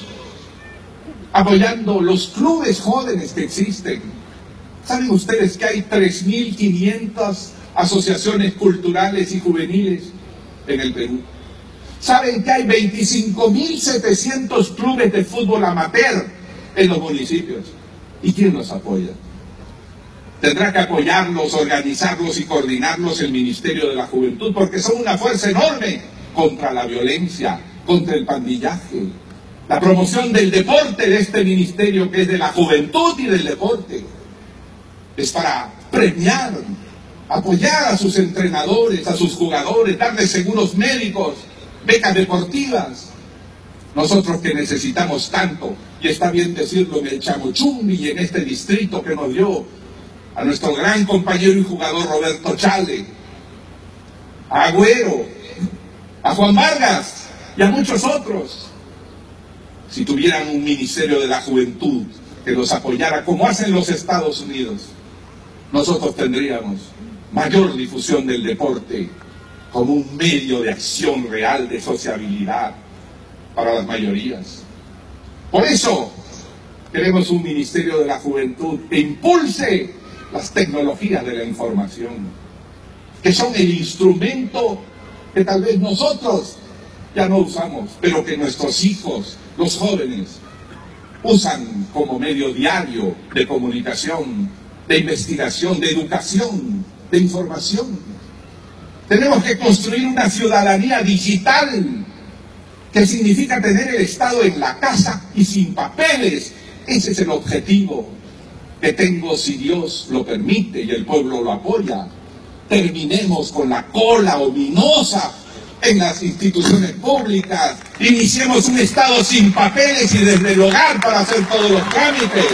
apoyando los clubes jóvenes que existen. ¿Saben ustedes que hay 3.500 asociaciones culturales y juveniles en el Perú? ¿Saben que hay 25.700 clubes de fútbol amateur en los municipios? ¿Y quién los apoya? Tendrá que apoyarlos, organizarlos y coordinarlos el Ministerio de la Juventud, porque son una fuerza enorme contra la violencia, contra el pandillaje. La promoción del deporte de este ministerio, que es de la juventud y del deporte, es para premiar, apoyar a sus entrenadores, a sus jugadores, darles seguros médicos, becas deportivas. Nosotros que necesitamos tanto, y está bien decirlo, en el Chamochumbi y en este distrito que nos dio a nuestro gran compañero y jugador Roberto Chale, a Agüero, a Juan Vargas y a muchos otros. Si tuvieran un Ministerio de la Juventud que los apoyara como hacen los Estados Unidos, nosotros tendríamos mayor difusión del deporte como un medio de acción real de sociabilidad para las mayorías. Por eso queremos un Ministerio de la Juventud que impulse las tecnologías de la información, que son el instrumento que tal vez nosotros ya no usamos, pero que nuestros hijos, los jóvenes, usan como medio diario de comunicación, de investigación, de educación, de información. Tenemos que construir una ciudadanía digital, que significa tener el Estado en la casa y sin papeles. Ese es el objetivo que tengo, si Dios lo permite y el pueblo lo apoya. Terminemos con la cola ominosa en las instituciones públicas, iniciemos un Estado sin papeles y desde el hogar para hacer todos los trámites.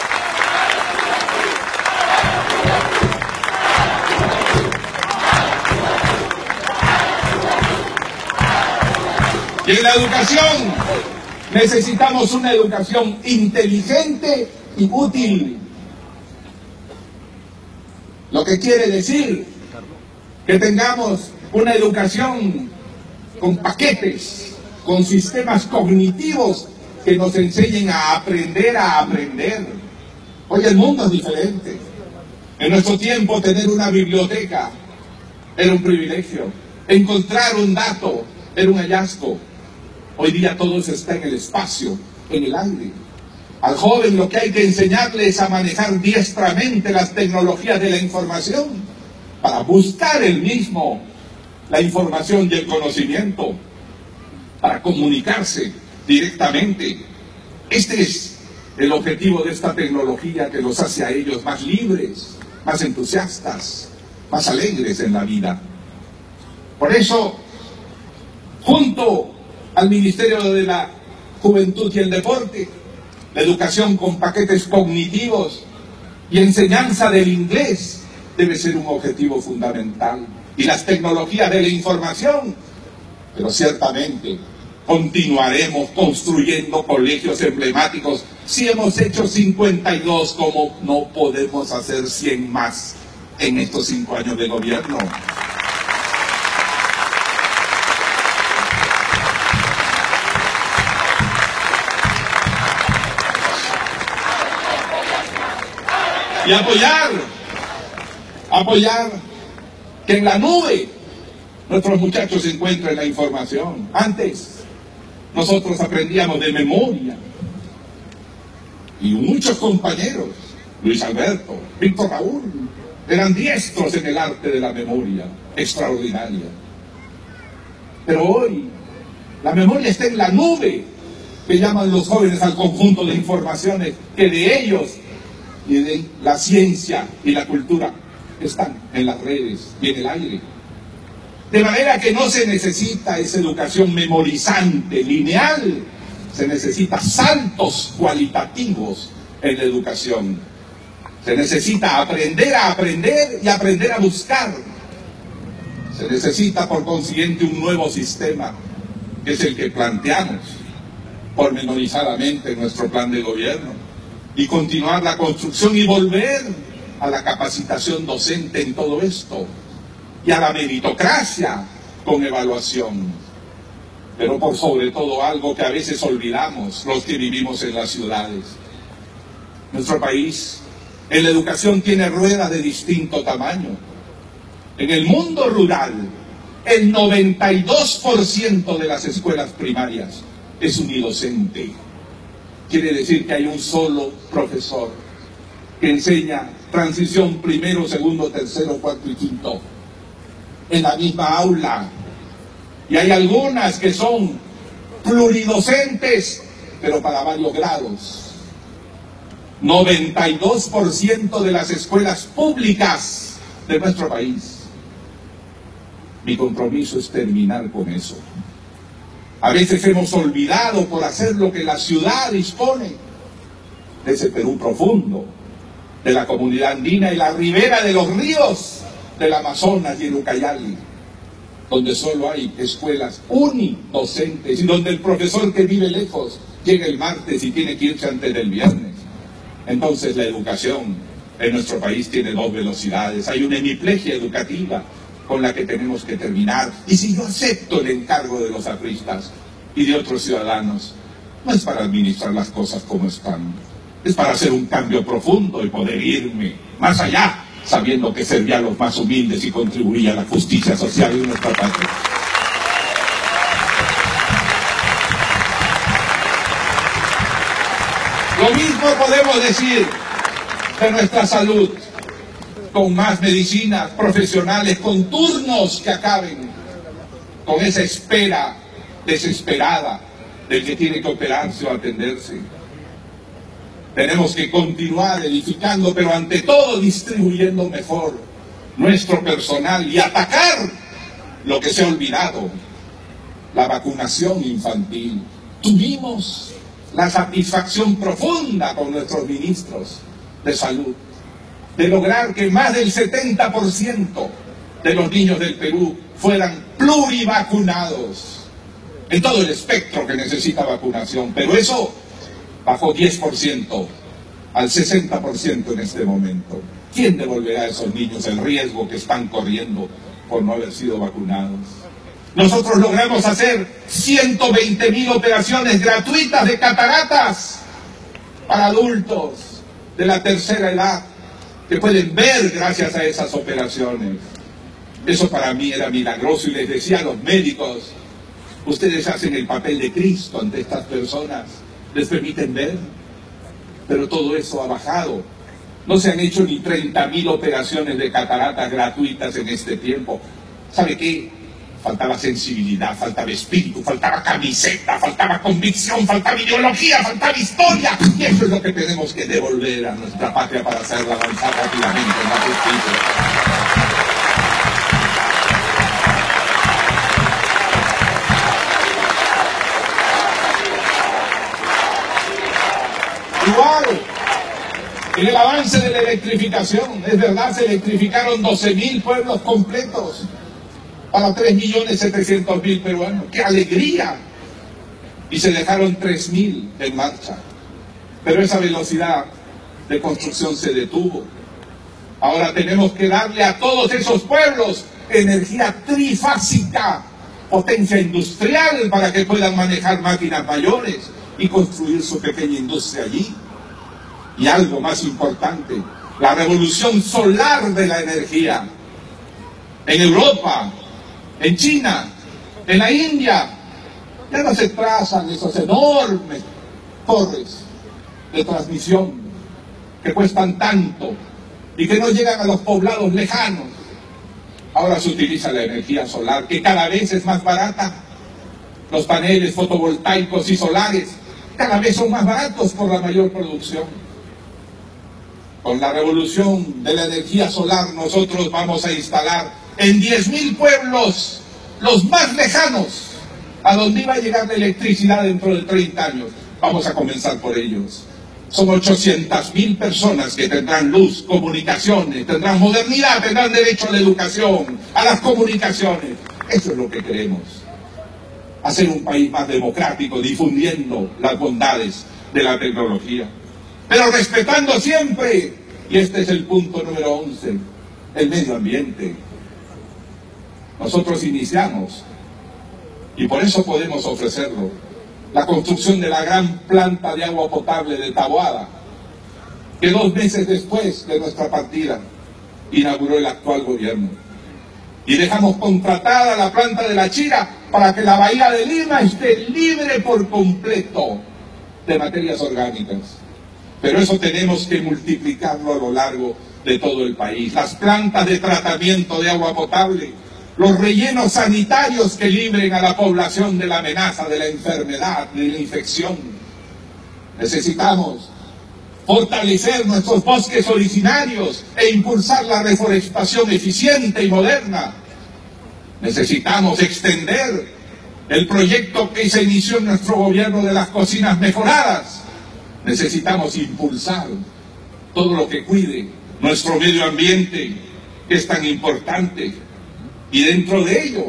Y en la educación necesitamos una educación inteligente y útil. Lo que quiere decir que tengamos una educación con paquetes, con sistemas cognitivos que nos enseñen a aprender a aprender. Hoy el mundo es diferente. En nuestro tiempo tener una biblioteca era un privilegio. Encontrar un dato era un hallazgo. Hoy día todo eso está en el espacio, en el aire. Al joven lo que hay que enseñarle es a manejar diestramente las tecnologías de la información para buscar él mismo la información y el conocimiento, para comunicarse directamente. Este es el objetivo de esta tecnología, que los hace a ellos más libres, más entusiastas, más alegres en la vida. Por eso, junto al Ministerio de la Juventud y el Deporte, la educación con paquetes cognitivos y enseñanza del inglés debe ser un objetivo fundamental, y las tecnologías de la información, pero ciertamente continuaremos construyendo colegios emblemáticos. Si hemos hecho 52, ¿cómo no podemos hacer 100 más en estos 5 años de gobierno? Y apoyar que en la nube nuestros muchachos encuentren la información. Antes nosotros aprendíamos de memoria, y muchos compañeros, Luis Alberto, Víctor Raúl, eran diestros en el arte de la memoria, extraordinaria. Pero hoy la memoria está en la nube, que llaman los jóvenes al conjunto de informaciones que de ellos y de la ciencia y la cultura están en las redes y en el aire. De manera que no se necesita esa educación memorizante, lineal, se necesita saltos cualitativos en la educación. Se necesita aprender a aprender y aprender a buscar. Se necesita, por consiguiente, un nuevo sistema, que es el que planteamos pormenorizadamente en nuestro plan de gobierno, y continuar la construcción y volver a la capacitación docente en todo esto, y a la meritocracia con evaluación. Pero por sobre todo algo que a veces olvidamos los que vivimos en las ciudades. Nuestro país en la educación tiene ruedas de distinto tamaño. En el mundo rural, el 92% de las escuelas primarias es unidocente. Quiere decir que hay un solo profesor que enseña transición primero, segundo, tercero, cuarto y quinto en la misma aula. Y hay algunas que son pluridocentes, pero para varios grados. 92% de las escuelas públicas de nuestro país. Mi compromiso es terminar con eso. A veces hemos olvidado, por hacer lo que la ciudad dispone, de ese Perú profundo, de la comunidad andina y la ribera de los ríos del Amazonas y el Ucayali, donde solo hay escuelas unidocentes y donde el profesor que vive lejos llega el martes y tiene que irse antes del viernes. Entonces la educación en nuestro país tiene 2 velocidades. Hay una hemiplegia educativa con la que tenemos que terminar. Y si yo acepto el encargo de los apristas y de otros ciudadanos, no es para administrar las cosas como están, es para hacer un cambio profundo y poder irme más allá, sabiendo que servía a los más humildes y contribuía a la justicia social de nuestra patria. Lo mismo podemos decir de nuestra salud, con más medicinas profesionales, con turnos que acaben con esa espera desesperada del que tiene que operarse o atenderse. Tenemos que continuar edificando, pero ante todo distribuyendo mejor nuestro personal y atacar lo que se ha olvidado, la vacunación infantil. Tuvimos la satisfacción profunda con nuestros ministros de salud de lograr que más del 70% de los niños del Perú fueran plurivacunados en todo el espectro que necesita vacunación, pero eso bajó 10% al 60% en este momento. ¿Quién devolverá a esos niños el riesgo que están corriendo por no haber sido vacunados? Nosotros logramos hacer 120.000 operaciones gratuitas de cataratas para adultos de la tercera edad, que pueden ver gracias a esas operaciones. Eso para mí era milagroso, y les decía a los médicos: ustedes hacen el papel de Cristo ante estas personas, les permiten ver, pero todo eso ha bajado. No se han hecho ni 30.000 operaciones de cataratas gratuitas en este tiempo. ¿Sabe qué? Faltaba sensibilidad, faltaba espíritu, faltaba camiseta, faltaba convicción, faltaba ideología, faltaba historia. Y eso es lo que tenemos que devolver a nuestra patria para hacerla avanzar rápidamente en la justicia. en el avance de la electrificación. Es verdad, se electrificaron 12.000 pueblos completos para 3.700.000 peruanos. ¡Qué alegría! Y se dejaron 3.000 en marcha. Pero esa velocidad de construcción se detuvo. Ahora tenemos que darle a todos esos pueblos energía trifásica, potencia industrial para que puedan manejar máquinas mayores y construir su pequeña industria allí. Y algo más importante, la revolución solar de la energía. En Europa, en China, en la India, ya no se trazan esos enormes torres de transmisión que cuestan tanto y que no llegan a los poblados lejanos. Ahora se utiliza la energía solar, que cada vez es más barata. Los paneles fotovoltaicos y solares cada vez son más baratos por la mayor producción. Con la revolución de la energía solar nosotros vamos a instalar en 10.000 pueblos, los más lejanos, a donde iba a llegar la electricidad dentro de 30 años. Vamos a comenzar por ellos. Son 800.000 personas que tendrán luz, comunicaciones, tendrán modernidad, tendrán derecho a la educación, a las comunicaciones. Eso es lo que queremos. Hacer un país más democrático, difundiendo las bondades de la tecnología. Pero respetando siempre, y este es el punto número 11, el medio ambiente. Nosotros iniciamos, y por eso podemos ofrecerlo, la construcción de la gran planta de agua potable de Taboada, que 2 meses después de nuestra partida inauguró el actual gobierno. Y dejamos contratada la planta de La Chira para que la Bahía de Lima esté libre por completo de materias orgánicas. Pero eso tenemos que multiplicarlo a lo largo de todo el país. Las plantas de tratamiento de agua potable, los rellenos sanitarios que libren a la población de la amenaza de la enfermedad, de la infección. Necesitamos fortalecer nuestros bosques originarios e impulsar la reforestación eficiente y moderna. Necesitamos extender el proyecto que se inició en nuestro gobierno de las cocinas mejoradas. Necesitamos impulsar todo lo que cuide nuestro medio ambiente, que es tan importante. Y dentro de ello,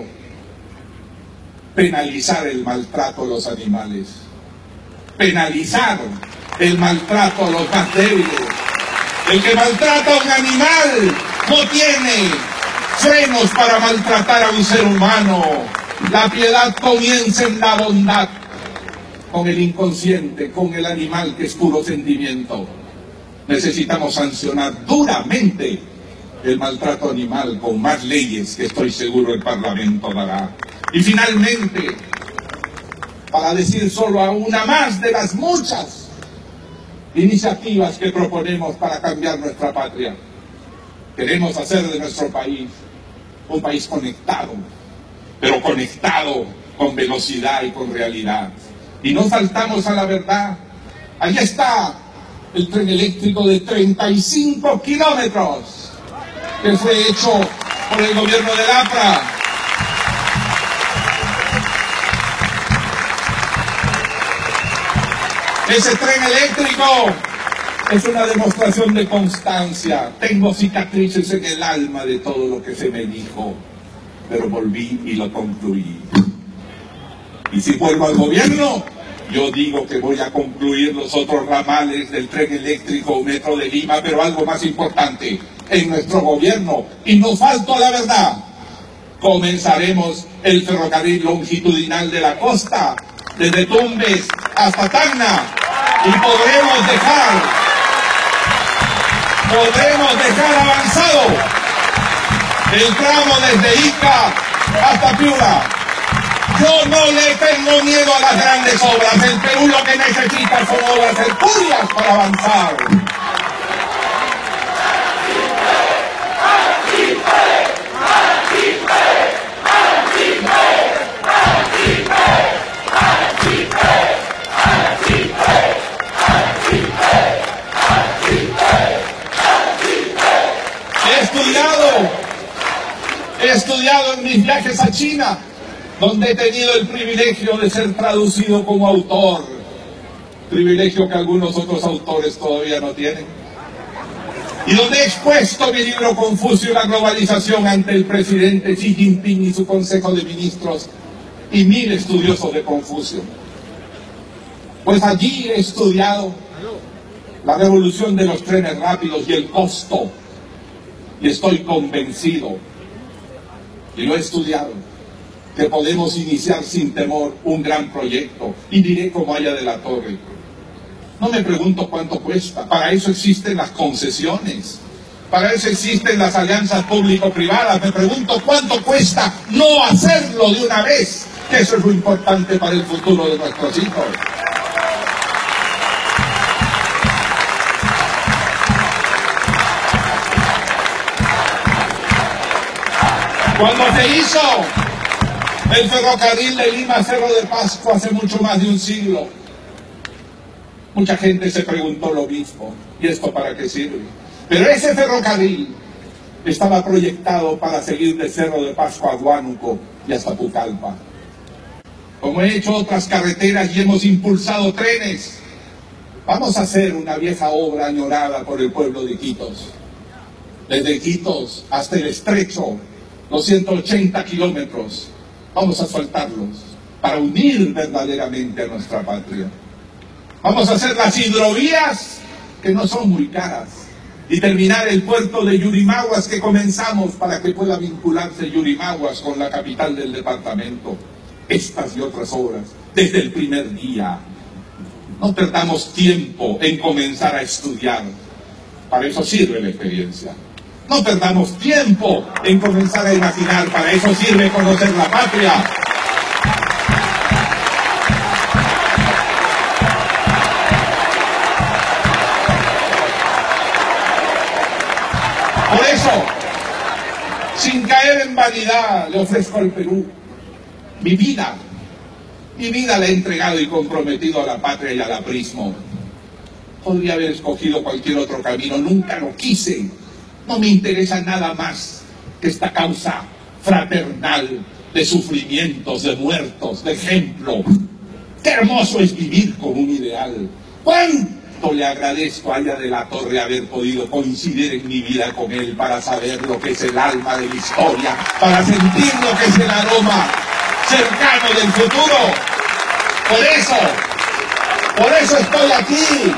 penalizar el maltrato a los animales. Penalizar el maltrato a los más débiles. El que maltrata a un animal no tiene frenos para maltratar a un ser humano. La piedad comienza en la bondad, con el inconsciente, con el animal que es puro sentimiento. Necesitamos sancionar duramente el maltrato animal con más leyes que estoy seguro el Parlamento dará. Y finalmente, para decir solo a una más de las muchas iniciativas que proponemos para cambiar nuestra patria, queremos hacer de nuestro país un país conectado, pero conectado con velocidad y con realidad. Y no faltamos a la verdad. Allí está el tren eléctrico de 35 kilómetros que fue hecho por el gobierno del APRA. Ese tren eléctrico es una demostración de constancia. Tengo cicatrices en el alma de todo lo que se me dijo, pero volví y lo concluí. Y si vuelvo al gobierno, yo digo que voy a concluir los otros ramales del tren eléctrico Metro de Lima, pero algo más importante, en nuestro gobierno, y no falto a la verdad, comenzaremos el ferrocarril longitudinal de la costa, desde Tumbes hasta Tacna, y podremos dejar avanzado el tramo desde Ica hasta Piura. Yo no le tengo miedo a las grandes obras. El Perú lo que necesita son obras hercúleas para avanzar. He estudiado en mis viajes a China, donde he tenido el privilegio de ser traducido como autor, privilegio que algunos otros autores todavía no tienen. y donde he expuesto mi libro Confucio y la globalización ante el presidente Xi Jinping y su Consejo de Ministros y 1000 estudiosos de Confucio. Pues allí he estudiado la revolución de los trenes rápidos y el costo, y estoy convencido, y lo he estudiado, que podemos iniciar sin temor un gran proyecto, y diré como Haya de la Torre. No me pregunto cuánto cuesta, para eso existen las concesiones, para eso existen las alianzas público-privadas. Me pregunto cuánto cuesta no hacerlo de una vez, que eso es lo importante para el futuro de nuestros hijos. Cuando se hizo el ferrocarril de Lima a Cerro de Pasco hace mucho más de un siglo, mucha gente se preguntó lo mismo, ¿y esto para qué sirve? Pero ese ferrocarril estaba proyectado para seguir de Cerro de Pasco a Huánuco y hasta Pucallpa. Como he hecho otras carreteras y hemos impulsado trenes, vamos a hacer una vieja obra añorada por el pueblo de Iquitos. Desde Iquitos hasta el Estrecho, los 180 kilómetros, vamos a soltarlos para unir verdaderamente a nuestra patria. Vamos a hacer las hidrovías, que no son muy caras, y terminar el puerto de Yurimaguas que comenzamos para que pueda vincularse Yurimaguas con la capital del departamento. Estas y otras obras, desde el primer día. No perdamos tiempo en comenzar a estudiar. Para eso sirve la experiencia. No perdamos tiempo en comenzar a imaginar. Para eso sirve conocer la patria. Por eso, sin caer en vanidad, le ofrezco al Perú mi vida la he entregado y comprometido a la patria y al aprismo. Podría haber escogido cualquier otro camino, nunca lo quise. No me interesa nada más que esta causa fraternal de sufrimientos, de muertos, de ejemplo. Qué hermoso es vivir con un ideal. ¿Cuánto le agradezco a Haya de la Torre haber podido coincidir en mi vida con él para saber lo que es el alma de la historia, para sentir lo que es el aroma cercano del futuro. Por eso estoy aquí.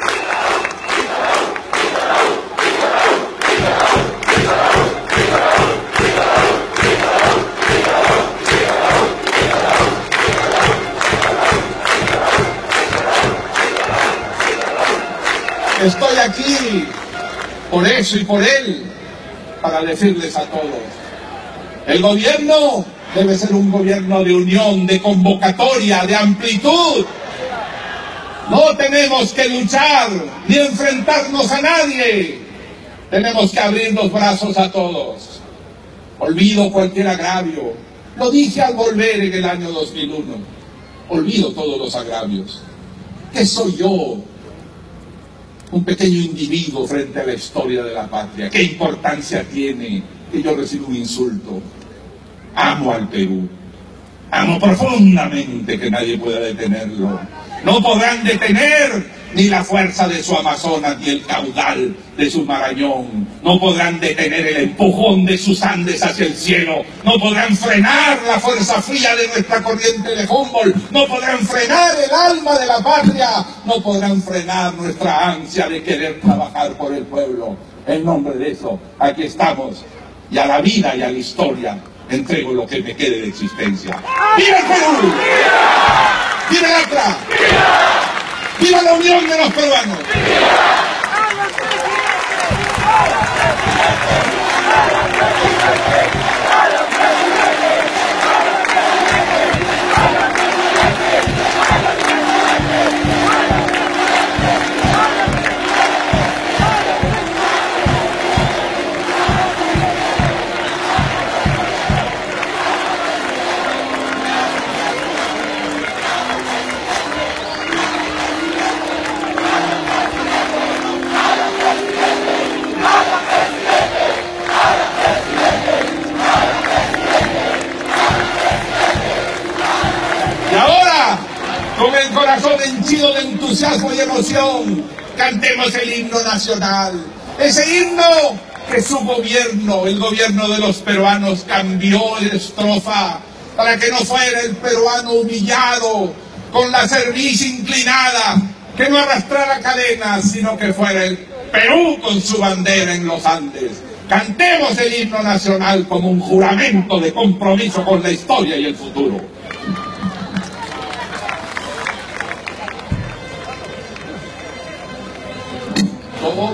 Estoy aquí por eso y por él, para decirles a todos, el gobierno debe ser un gobierno de unión, de convocatoria, de amplitud. No tenemos que luchar ni enfrentarnos a nadie. Tenemos que abrir los brazos a todos. Olvido cualquier agravio. Lo dije al volver en el año 2001. Olvido todos los agravios. ¿Qué soy yo? Un pequeño individuo frente a la historia de la patria. ¿Qué importancia tiene que yo reciba un insulto? Amo al Perú, amo profundamente, que nadie pueda detenerlo. No podrán detener ni la fuerza de su Amazonas ni el caudal de su Marañón. No podrán detener el empujón de sus Andes hacia el cielo. No podrán frenar la fuerza fría de nuestra corriente de Humboldt. No podrán frenar el alma de la patria. No podrán frenar nuestra ansia de querer trabajar por el pueblo. En nombre de eso, aquí estamos, y a la vida y a la historia entrego lo que me quede de existencia. ¡Viva el Perú! ¡Viva el APRA! ¡Viva la unión de los peruanos! Con el corazón henchido de entusiasmo y emoción, cantemos el himno nacional. Ese himno que su gobierno, el gobierno de los peruanos, cambió en estrofa para que no fuera el peruano humillado, con la cerviz inclinada, que no arrastrara cadenas, sino que fuera el Perú con su bandera en los Andes. Cantemos el himno nacional como un juramento de compromiso con la historia y el futuro. Como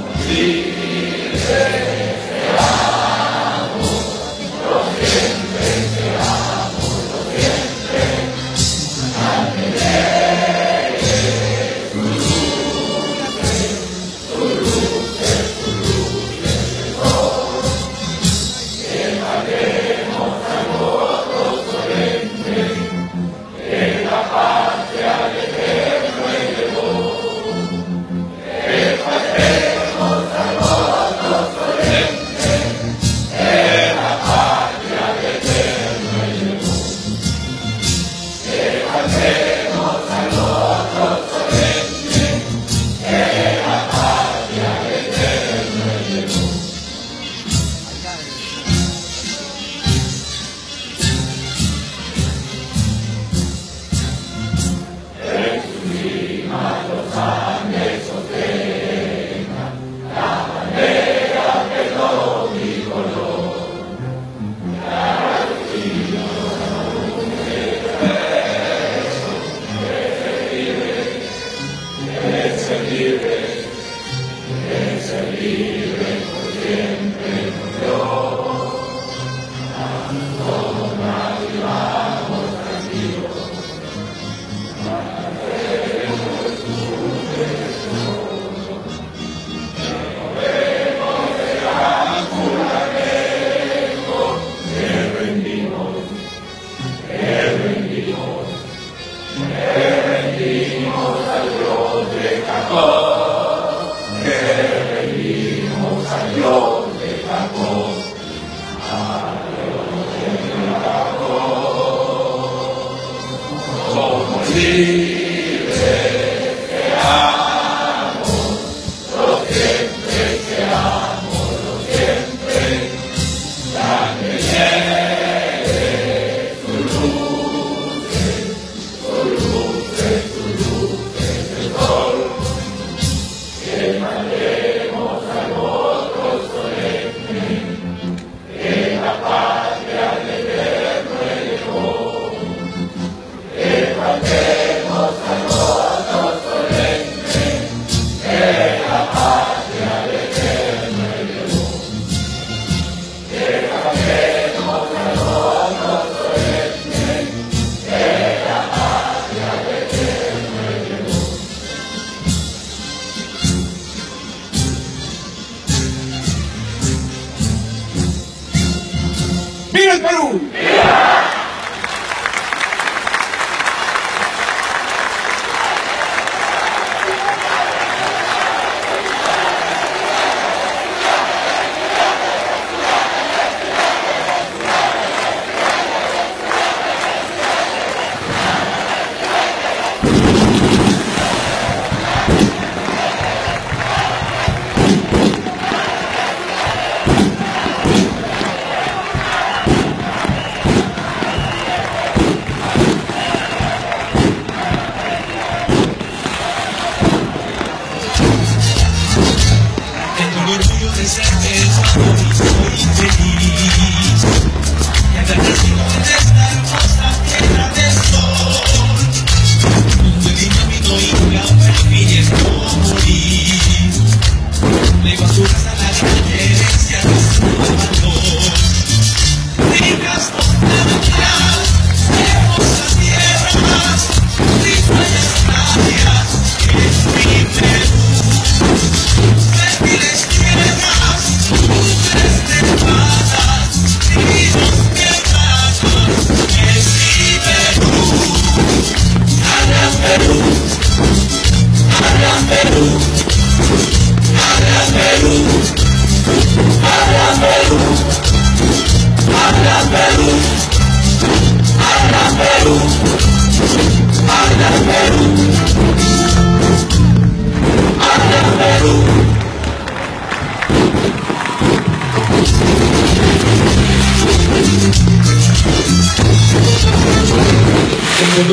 ¡viva el Perú!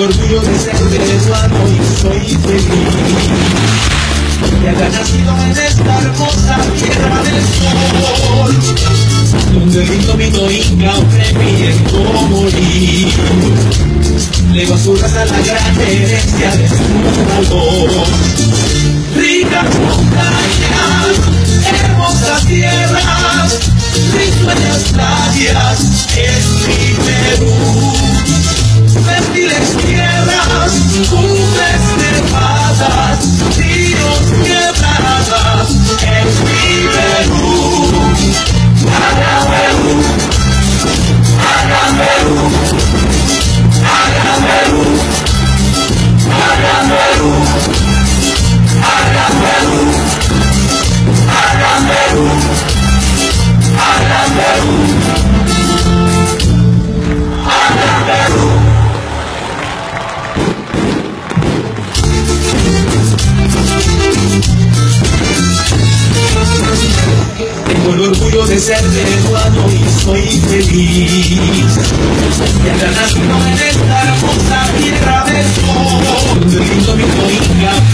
orgullo de ser peruano y soy feliz de haber nacido en esta hermosa tierra del sol, donde el rito mito inca hombre viendo morir, legó a su raza la gran herencia de su valor. Ricas montañas, hermosas tierras, risueñas playas, es mi Perú. Fértiles tierras, cumbres nevadas, ríos quebradas, es mi Perú. Haga Perú, haga Perú, haga Perú, haga Perú, haga Perú, haga Perú, haga Perú, haga Perú. Tengo el orgullo de ser peruano y soy feliz de haber nacido en esta hermosa tierra del sol, donde el lindo mito inca